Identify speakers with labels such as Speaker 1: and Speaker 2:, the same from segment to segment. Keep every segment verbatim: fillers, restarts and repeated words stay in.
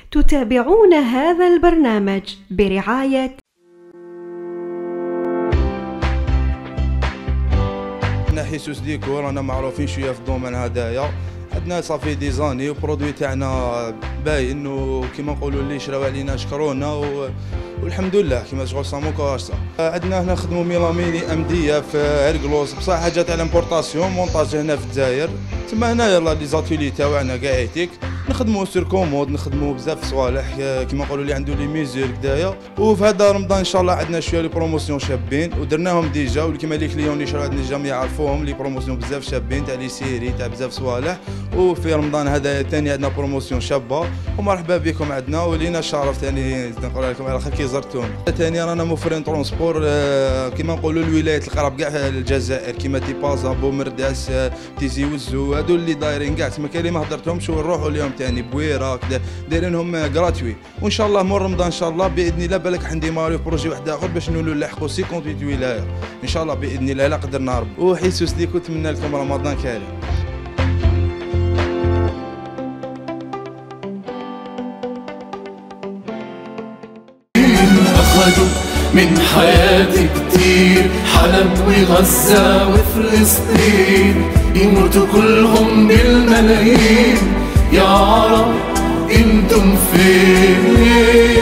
Speaker 1: تتابعون هذا البرنامج برعاية
Speaker 2: احنا حيسوس ديكور، رانا معروفين شويه في الدومين هدايا. عندنا صافي ديزاني وبرودوي تاعنا باي انه كيما نقولوا اللي شراو علينا شكرونا و... والحمد لله كيما شغل سامو كواشتا. عندنا هنا نخدموا ميلاميني امديه في هرقلوس، بصح حاجه تاع لامبورطاسيون مونتاج هنا في الجزائر. تما هنا يلا لي زاتولي تاعنا كاع ايتيك نخدموا سير كومود، نخدموا بزاف صوالح كيما نقولوا اللي عنده لي ميزور كدايا. وفي هذا رمضان ان شاء الله عندنا شويه لي بروموسيون شابين ودرناهم ديجا، وكيما لي كليون اللي شراو عندنا ديجا يعرفوهم لي بروموسيون بزاف شابين تاع لي سيري تاع بزاف صوالح. وفي رمضان هذا ثاني عندنا بروموسيون شابه، ومرحبا بكم عندنا ولينا الشرف ثاني نقول لكم على خير كي زرتونا. ثاني رانا موفرين ترونسبور كيما نقولوا الولايات القراب كاع الجزائر كيما تيبازا بومرداس تيزي وزو، هادو اللي دايرين كاع تما كاين اللي ما هضرتهمش ونروحوا اليوم ثاني بويره كذا دايرينهم غراتوي. وان شاء الله مور رمضان ان شاء الله باذن الله بالك حنديماريو بروجي واحد اخر باش نولوا نلحقوا ثمانية وثمانين ولايه ان شاء الله باذن الله لا قدرنا ربي. وحيسوس ديكو نتمنى لكم رمضان كريم.
Speaker 3: أخذوا من حياتي كتير، حلب وغزة وفلسطين، يموتوا كلهم بالملايين، يا عرب انتم فين؟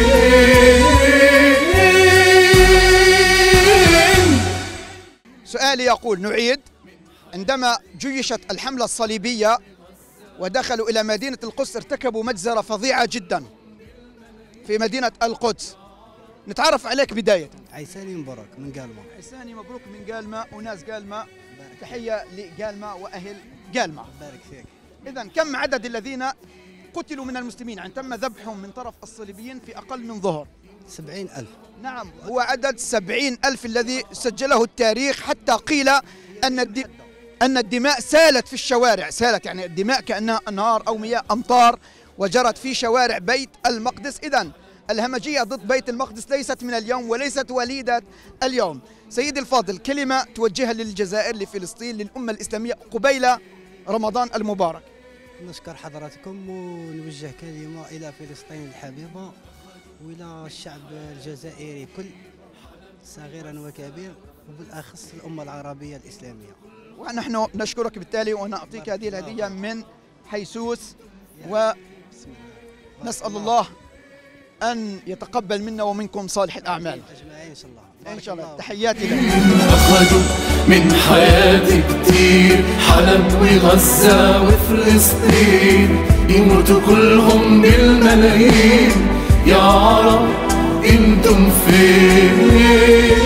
Speaker 4: سؤالي يقول نعيد: عندما جيشت الحملة الصليبية ودخلوا إلى مدينة القدس ارتكبوا مجزرة فظيعة جدا في مدينة القدس. نتعرف عليك بداية.
Speaker 5: عيساني مبروك من قالما.
Speaker 4: عيساني مبروك من قالما وناس قالما، تحية لقالما وأهل قالما.
Speaker 5: بارك فيك.
Speaker 4: إذن كم عدد الذين قتلوا من المسلمين عن تم ذبحهم من طرف الصليبيين في أقل من ظهر؟
Speaker 5: سبعين ألف.
Speaker 4: نعم، هو عدد سبعين ألف الذي سجله التاريخ، حتى قيل أن الدماء أن الدماء سالت في الشوارع، سالت يعني الدماء كأنها أنهار أو مياه أمطار وجرت في شوارع بيت المقدس. إذن الهمجية ضد بيت المقدس ليست من اليوم وليست وليدة اليوم. سيدي الفاضل، كلمة توجهها للجزائر، لفلسطين، للأمة الإسلامية قبيل رمضان المبارك.
Speaker 5: نشكر حضراتكم ونوجه كلمة إلى فلسطين الحبيبة وإلى الشعب الجزائري كل، صغيرا وكبير، وبالأخص الأمة العربية الإسلامية.
Speaker 4: ونحن نشكرك بالتالي، ونعطيك هذه الهدية من حيسوس، ونسأل الله أن يتقبل منا ومنكم صالح الأعمال
Speaker 5: أجمعين إن شاء الله.
Speaker 4: إن شاء الله. تحياتي لك.
Speaker 3: أخذوا من حياتي كتير، حلب وغزة وفلسطين، يموتوا كلهم بالملايين، يا عرب انتم فين؟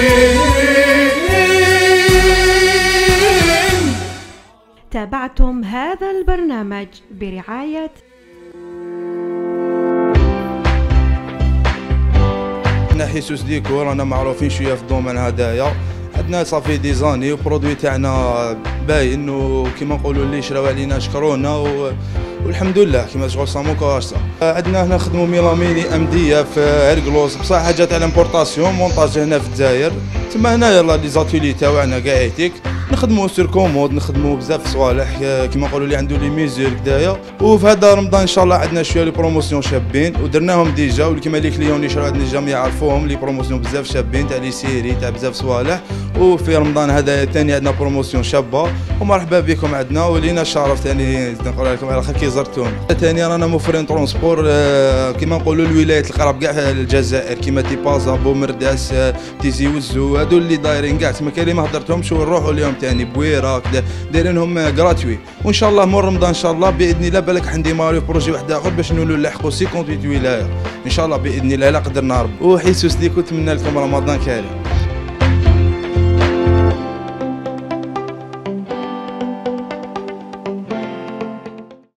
Speaker 1: تابعتم هذا البرنامج برعاية
Speaker 2: احنا حيسوس ديكور، رانا معروفين شويه في الدومين هدايا. عندنا صافي ديزاني وبرودوي تاعنا باي انه كيما نقولوا اللي شراو علينا شكرونا و... والحمد لله كيما شغل سامو كواشتا. عندنا هنا نخدموا ميلاميني امديه في هرقلوس، بصح حاجه تاع لامبورطاسيون مونتاج هنا في الجزائر. تما هنا يلا لي زاتولي تاعنا كاع ايتيك نخدموا سير كومود، نخدموا بزاف صوالح كيما نقولوا اللي عنده لي ميزور كدايا. وفي هذا رمضان ان شاء الله عندنا شويه لي بروموسيون شابين ودرناهم ديجا، وكيما لي كليون اللي شراو عندنا ديجا يعرفوهم لي بروموسيون بزاف شابين تاع لي سيري تاع بزاف صوالح. وفي رمضان هذا ثاني عندنا بروموسيون شابه، ومرحبا بكم عندنا ولينا الشرف ثاني نقول لكم على خير كي زرتونا. ثاني رانا موفرين ترونسبور كيما نقولوا الولايات القراب كاع الجزائر كيما تيبازا بومرداس تيزي وزو، هادو اللي دايرين كاع تما كاين اللي ما هضرتهمش ونروحوا اليوم ثاني بويره كذا دايرينهم غراتوي. وان شاء الله مور رمضان ان شاء الله باذن الله بالك حنديماريو بروجي واحد اخر باش نولوا نلحقوا ثمانية وثمانين ولايه ان شاء الله باذن الله لا قدرنا ربي. وحيسوس ديكو نتمنى لكم رمضان كريم.